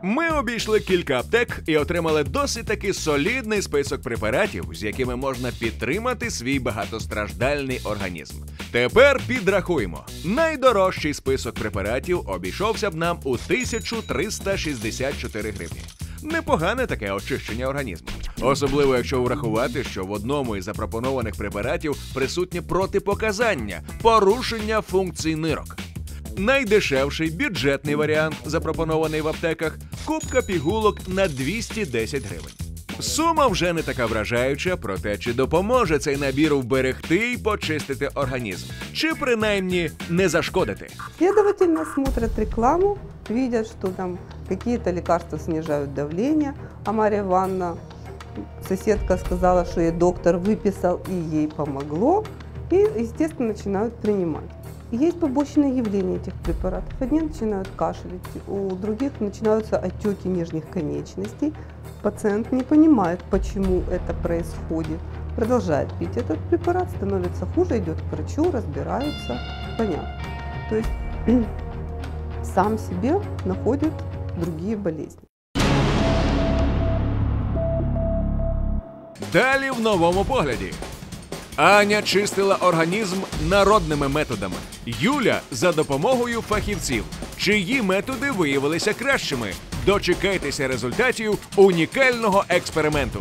Ми обійшли кілька аптек і отримали досить таки солідний список препаратів, з якими можна підтримати свій багатостраждальний організм. Тепер підрахуємо. Найдорожчий список препаратів обійшовся б нам у 1364 гривні. Непогане таке очищення організму. Особливо, якщо врахувати, що в одному із запропонованих препаратів присутнє протипоказання – порушення функцій нирок. Найдешевший бюджетний варіант, запропонований в аптеках – купка пігулок на 210 гривень. Сума вже не така вражаюча, проте чи допоможе цей набір вберегти і почистити організм? Чи принаймні не зашкодити? Следовательно, смотрят рекламу, видят, что там какие-то лекарства снижают давление, а Марья Ивановна, соседка, сказала, что ей доктор выписал и ей помогло, и, естественно, начинают принимать. Есть побочные явления этих препаратов. Одни начинают кашлять, у других начинаются отеки нижних конечностей. Пациент не понимает, почему это происходит. Продолжает пить этот препарат, становится хуже, идет к врачу, разбираются. Понятно. То есть сам себе находит другие болезни. Далі в новому погляді. Аня чистила організм народними методами. Юля – за допомогою фахівців. Чиї методи виявилися кращими? Дочекайтеся результатів унікального експерименту.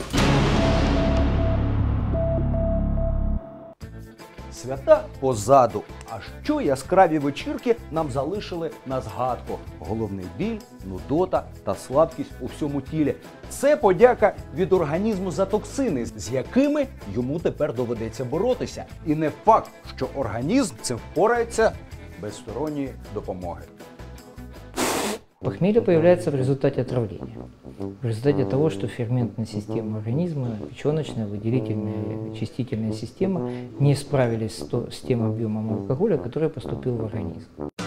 Свята позаду. А що яскраві вечірки нам залишили на згадку? Головний біль, нудота та слабкість у всьому тілі. Це подяка від організму за токсини, з якими йому тепер доведеться боротися. І не факт, що організм цим впорається без сторонньої допомоги. Похмелье появляется в результате отравления. В результате того, что ферментная система организма, печеночная, выделительная, очистительная система не справились с тем объемом алкоголя, который поступил в организм.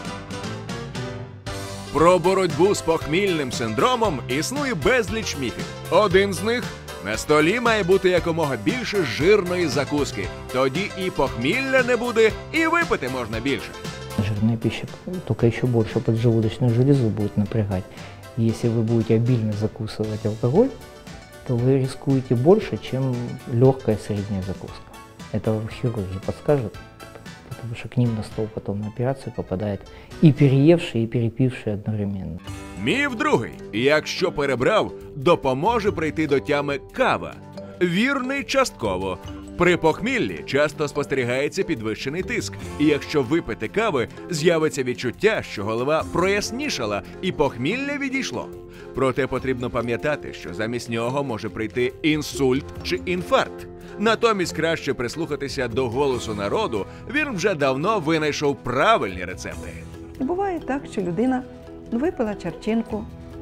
Про боротьбу з похмільним синдромом існує безліч міфів. Один з них – на столі має бути якомога більше жирної закуски. Тоді і похмілля не буде, і випити можна більше. Жирная пища только еще больше поджелудочную железу будет напрягать. Если вы будете обильно закусывать алкоголь, то вы рискуете больше, чем легкая средняя закуска. Это в хирургии подскажут, потому что к ним на стол потом на операцию попадает и переевший, и перепивший одновременно. Міф другий. Якщо перебрав, допоможе прийти до тями кава. Вірний частково. При похміллі часто спостерігається підвищений тиск, і якщо випити кави, з'явиться відчуття, що голова прояснішала і похмілля відійшло. Проте потрібно пам'ятати, що замість нього може прийти інсульт чи інфаркт. Натомість краще прислухатися до голосу народу, він вже давно винайшов правильні рецепти. Буває так, що людина випила чарчинку,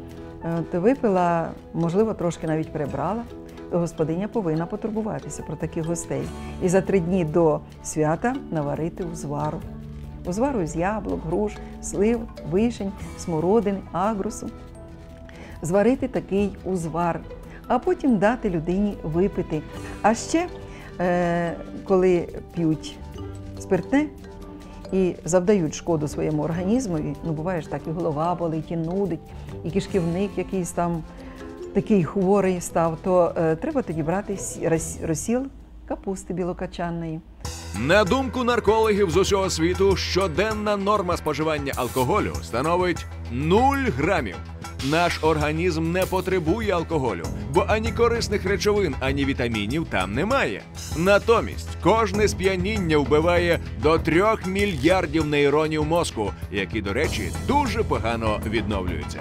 випила, можливо, трошки навіть прибрала. Господиня повинна потурбуватися про таких гостей і за 3 дні до свята наварити узвару. Узвару з яблук, груш, слив, вишень, смородини, агрусу. Зварити такий узвар, а потім дати людині випити. А ще, коли п'ють спиртне і завдають шкоду своєму організму, ну буває ж так, і голова болить, і нудить, і кишківник якийсь там такий хворий став, то треба тоді брати розсіл капусти білокачанної. На думку наркологів з усього світу, щоденна норма споживання алкоголю становить 0 грамів. Наш організм не потребує алкоголю, бо ані корисних речовин, ані вітамінів там немає. Натомість, кожне сп'яніння вбиває до 3 мільярдів нейронів мозку, які, до речі, дуже погано відновлюються.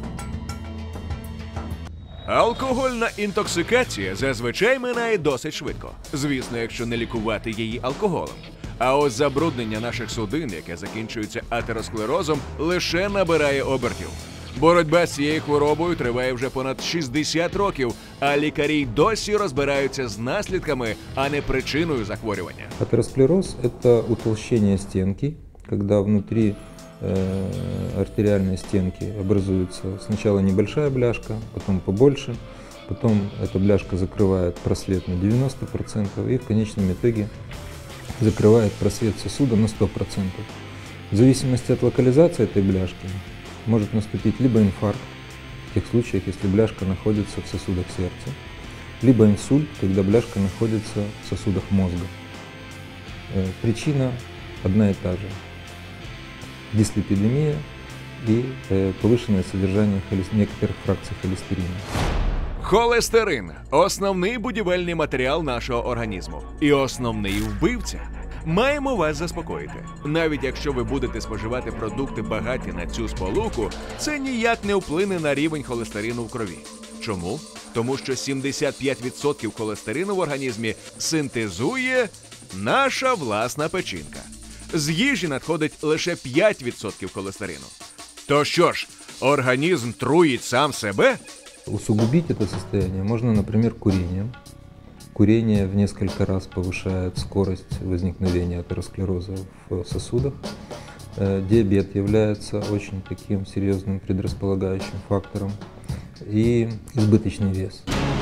Алкогольна інтоксикація зазвичай минає досить швидко. Звісно, якщо не лікувати її алкоголем. А ось забруднення наших судин, яке закінчується атеросклерозом, лише набирає обертів. Боротьба з цією хворобою триває вже понад 60 років, а лікарі й досі розбираються з наслідками, а не причиною захворювання. Атеросклероз – это утолщение стенки, когда внутри артериальной стенки образуется сначала небольшая бляшка, потом побольше, потом эта бляшка закрывает просвет на 90% и в конечном итоге закрывает просвет сосуда на 100%. В зависимости от локализации этой бляшки может наступить либо инфаркт, в тех случаях, если бляшка находится в сосудах сердца, либо инсульт, когда бляшка находится в сосудах мозга. Причина одна и та же – дислипидемия и повышенное содержание некоторых фракций холестерина. Холестерин – основний будівельний матеріал нашого організму. І основний вбивця. Маємо вас заспокоїти. Навіть якщо ви будете споживати продукти багаті на цю сполуку, це ніяк не вплине на рівень холестерину в крові. Чому? Тому що 75% холестерину в організмі синтезує наша власна печінка. З їжі надходить лише 5% холестерину. То що ж, організм труїть сам себе? Усугубить это состояние можно, например, курением. Курение в несколько раз повышает скорость возникновения атеросклероза в сосудах. Диабет является очень таким серьезным предрасполагающим фактором. И избыточный вес.